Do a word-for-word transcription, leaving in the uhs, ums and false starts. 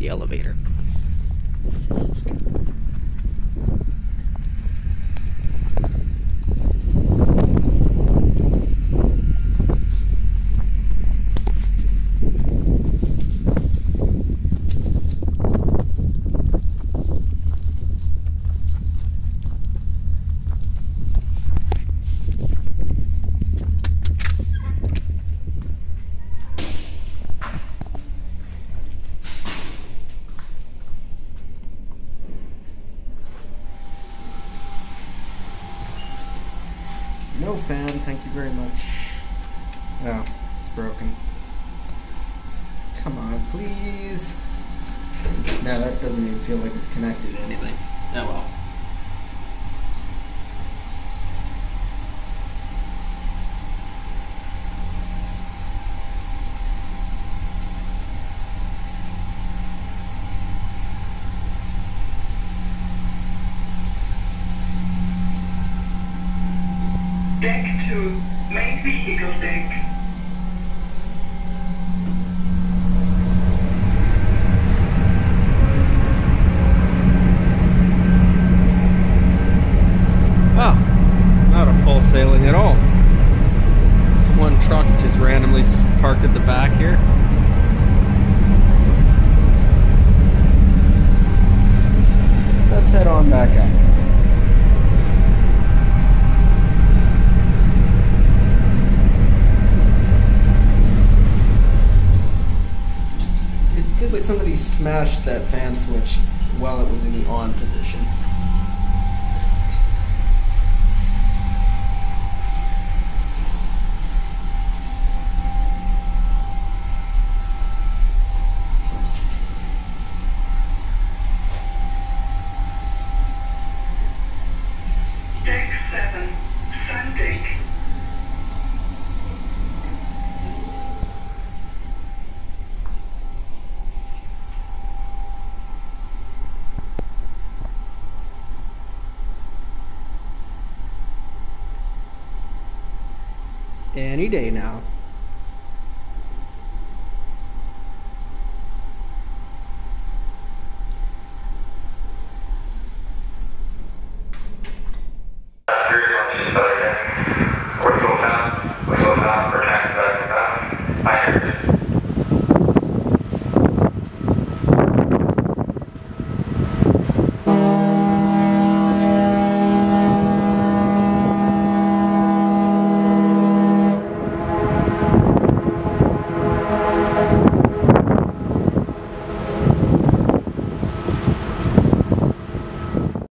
the elevator. No fan, thank you very much. Oh, it's broken. Come on, please. No, that doesn't even feel like it's connected to anything. Oh well. Deck two, main vehicle deck. Oh, not a full sailing at all. This one truck just randomly parked at the back here. Let's head on back up. It feels like somebody smashed that fan switch while it was in the on position. Deck seven, sun deck. Any day now.